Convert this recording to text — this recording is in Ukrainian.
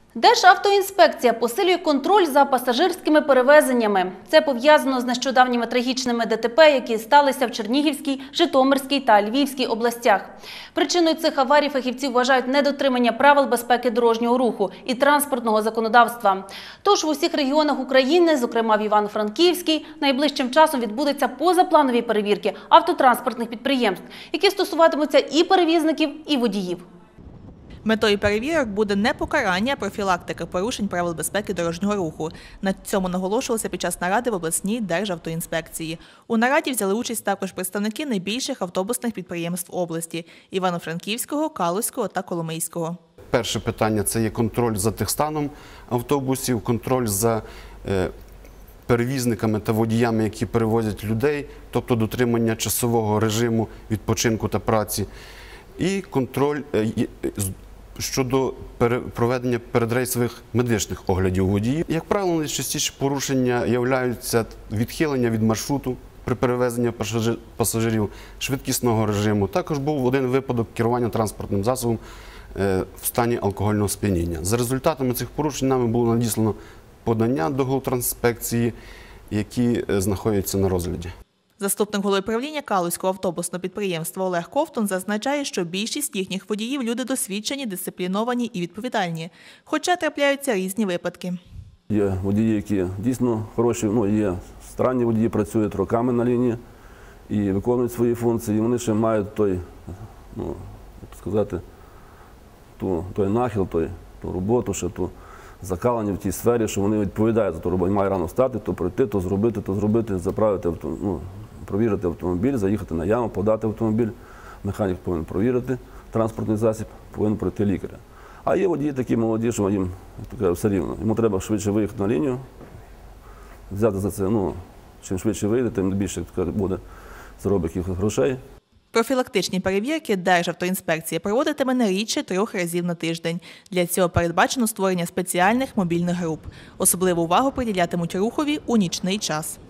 Державтоінспекція посилює контроль за пасажирськими перевезеннями. Це пов'язано з нещодавніми трагічними ДТП, які сталися в Чернігівській, Житомирській та Львівській областях. Причиною цих аварій фахівці вважають недотримання правил безпеки дорожнього руху і транспортного законодавства. Тож в усіх регіонах України, зокрема в Івано-Франківській, найближчим часом відбудуться позапланові перевірки автотранспортних підприємств, які стосуватимуться і перевізників, і водіїв. Метою перевірок буде не покарання, а профілактика порушень правил безпеки дорожнього руху. На цьому наголошувалося під час наради в обласній Державтоінспекції. У нараді взяли участь також представники найбільших автобусних підприємств області – Івано-Франківського, Калузького та Коломийського. Перше питання – це є контроль за техстаном автобусів, контроль за перевізниками та водіями, які перевозять людей, тобто дотримання часового режиму відпочинку та праці, і контроль щодо проведення передрейсових медичних оглядів водіїв. Як правило, найчастіше порушення являються відхилення від маршруту при перевезенні пасажирів, швидкісного режиму. Також був один випадок керування транспортним засобом в стані алкогольного сп'яніння. За результатами цих порушень нами було надіслано подання до Головтрансінспекції, які знаходяться на розгляді. Заступник голови правління Калузького автобусного підприємства Олег Ковтун зазначає, що більшість їхніх водіїв – люди досвідчені, дисципліновані і відповідальні. Хоча трапляються різні випадки. Є водії, які дійсно хороші, є странні водії, працюють роками на лінії і виконують свої функції. І вони ще мають той нахил, ту роботу, ще ту закалення в тій сфері, що вони відповідають за ту роботу. Має рано встати, то прийти, то зробити, заправити, провірити автомобіль, заїхати на яму, подати автомобіль. Механік повинен провірити транспортний засіб, повинен пройти лікаря. А є водії такі молоді, що їм все рівно. Йому треба швидше виїхати на лінію, взяти за це, чим швидше вийде, тим більше буде заробить якихось грошей. Профілактичні перевірки Державтоінспекція проводитиме не рідше 3 разів на тиждень. Для цього передбачено створення спеціальних мобільних груп. Особливу увагу приділятимуть рухові у нічний час.